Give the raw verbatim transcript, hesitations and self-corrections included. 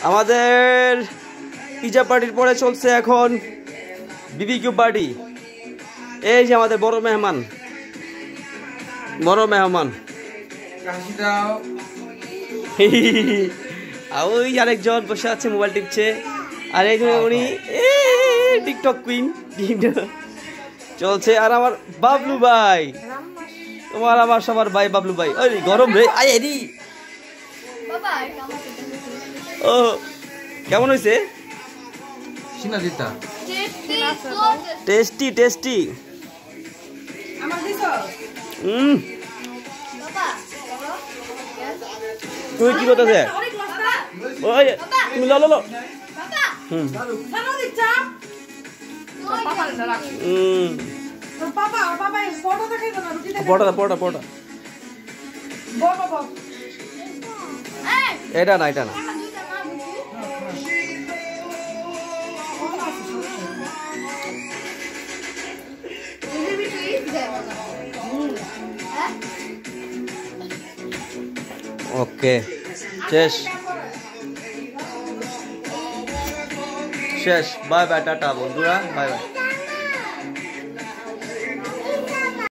আমাদের পিজা পার্টির পরে চলছে এখন বিবিকিউ পার্টি। এই যে আমাদের বড় মেহমান, বড় মেহমান ওই আরেকজন বসে আছে মোবাইল টিপছে, আর একজন উনি টিকটক কুইন চলছে। আর আমার বাবলু ভাই, তোমার আমার সবার ভাই বাবলু ভাই। ওই গরম রে আয় রি। ও কেমন হয়েছে? Tasty tasty. হুম তুমি কি করতেছে? ওই তুমি লো লো লো। হুম পড়া পড়া পড়া এটা না এটা না। ওকে শেষ শেষ। বাই বাই টাটা বন্ধুরা, বাই বাই।